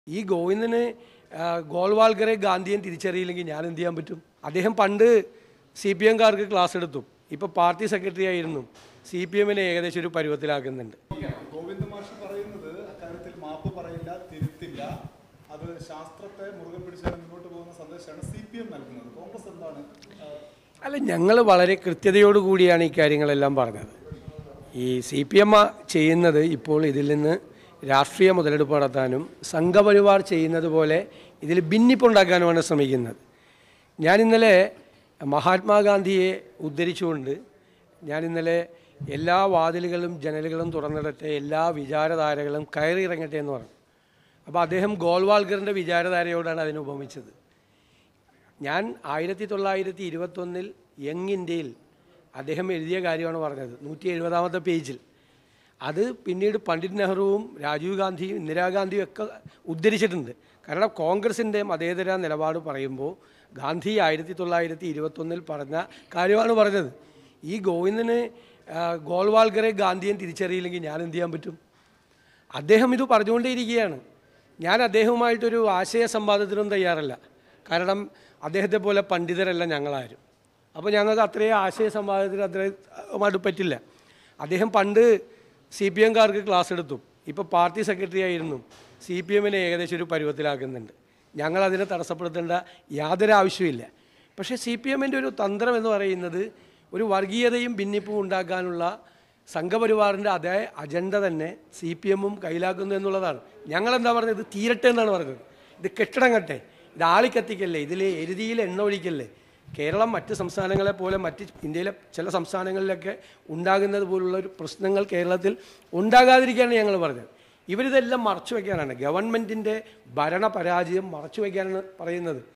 ഈ ഗോവിന്ദന് ഗോൾവാൾക്കറെ ഗാന്ധിയൻ തിരിച്ചറിയില്ലെങ്കിൽ ഞാൻ എന്ത് ചെയ്യാൻ പറ്റും? അദ്ദേഹം പണ്ട് CPMകാർക്ക് ക്ലാസ് എടുത്തു. ഇപ്പോൾ പാർട്ടി സെക്രട്ടറി ആയിരുന്നു. CPMനെ ഏകദേശം ഒരു പരുവത്തിലാക്കുന്നുണ്ട്. ഗോവിന്ദ മാഷ് പറയുന്നത് അക്കാര്യത്തിൽ മാപ്പ് പറയില്ല, തിരുത്തില്ല, അത് ശാസ്ത്രത്തെ മുറുകെ പിടിച്ചാൽ മുന്നോട്ട് പോകുന്ന സന്ദേശമാണ് CPM നൽകുന്നത്. കോൺഗ്രസ് എന്താണ്? അല്ല, ഞങ്ങൾ വളരെ കൃത്യതയോടുകൂടിയാണ് ഈ കാര്യങ്ങളെല്ലാം പറഞ്ഞത്. ഈ CPM ചെയ്യുന്നത് ഇപ്പോൾ ഇതിൽ നിന്ന് രാഷ്ട്രീയ മുതലെടുപ്പ് നടത്താനും സംഘപരിവാർ ചെയ്യുന്നത് പോലെ ഇതിൽ ഭിന്നിപ്പുണ്ടാക്കാനുമാണ് ശ്രമിക്കുന്നത്. ഞാൻ ഇന്നലെ മഹാത്മാഗാന്ധിയെ ഉദ്ധരിച്ചുകൊണ്ട് എല്ലാ വാതിലുകളും ജനലുകളും തുറന്നിടട്ടെ, എല്ലാ വിചാരധാരകളും കയറിയിറങ്ങട്ടെ എന്ന് പറഞ്ഞു. അപ്പോൾ അദ്ദേഹം ഗോൾവാൾക്കറിൻ്റെ വിചാരധാരയോടാണ് അതിനെ ഉപമിച്ചത്. ഞാൻ 1921 യങ് ഇന്ത്യയിൽ അദ്ദേഹം എഴുതിയ കാര്യമാണ് പറഞ്ഞത്, 170ാമത്തെ പേജിൽ. അത് പിന്നീട് പണ്ഡിറ്റ് നെഹ്റുവും രാജീവ് ഗാന്ധിയും ഇന്ദിരാഗാന്ധിയും ഒക്കെ ഉദ്ധരിച്ചിട്ടുണ്ട്. കാരണം കോൺഗ്രസിൻ്റെ മതേതര നിലപാട് പറയുമ്പോൾ ഗാന്ധി 1921 പറഞ്ഞ കാര്യമാണ് പറഞ്ഞത്. ഈ ഗോവിന്ദന് ഗോൾവാൾക്കറെ ഗാന്ധിയൻ തിരിച്ചറിയില്ലെങ്കിൽ ഞാൻ എന്ത് ചെയ്യാൻ പറ്റും? അദ്ദേഹം ഇത് പറഞ്ഞുകൊണ്ടേയിരിക്കുകയാണ്. ഞാൻ അദ്ദേഹവുമായിട്ടൊരു ആശയ സംവാദത്തിനും തയ്യാറല്ല. കാരണം അദ്ദേഹത്തെ പോലെ പണ്ഡിതരല്ല ഞങ്ങളാരും. അപ്പോൾ ഞങ്ങൾക്ക് അത്രയും ആശയ സംവാദത്തിന് അത്രയുമായിട്ട് പറ്റില്ല. അദ്ദേഹം പണ്ട് CPMകാർക്ക് ക്ലാസ് എടുത്തു. ഇപ്പോൾ പാർട്ടി സെക്രട്ടറി ആയിരുന്നു. CPMനെ ഏകദേശം ഒരു പരുവത്തിലാക്കുന്നുണ്ട്. ഞങ്ങളതിനെ തടസ്സപ്പെടുത്തേണ്ട യാതൊരു ആവശ്യമില്ല. പക്ഷേ CPMൻ്റെ ഒരു തന്ത്രം എന്ന് പറയുന്നത് ഒരു വർഗീയതയും ഭിന്നിപ്പും ഉണ്ടാക്കാനുള്ള സംഘപരിവാറിൻ്റെ അതേ അജണ്ട തന്നെ CPMും കയ്യിലാക്കുന്നു എന്നുള്ളതാണ്. ഞങ്ങളെന്താ പറഞ്ഞത്? ഇത് തീരട്ടെ എന്നാണ് പറഞ്ഞത്. ഇത് കെട്ടിടങ്ങട്ടെ, ഇത് ആളിക്കത്തിക്കല്ലേ, ഇതിൽ എരുതിയിൽ എണ്ണ ഒഴിക്കല്ലേ. കേരളം മറ്റ് സംസ്ഥാനങ്ങളെ പോലെ മറ്റ് ഇന്ത്യയിലെ ചില സംസ്ഥാനങ്ങളിലൊക്കെ ഉണ്ടാകുന്നത് പോലുള്ള ഒരു പ്രശ്നങ്ങൾ കേരളത്തിൽ ഉണ്ടാകാതിരിക്കുകയാണ് ഞങ്ങൾ പറഞ്ഞത്. ഇവരിതെല്ലാം മറച്ചു വയ്ക്കാനാണ്, ഗവൺമെൻറ്റിൻ്റെ ഭരണ പരാജയം മറച്ചു വയ്ക്കാനാണ് പറയുന്നത്.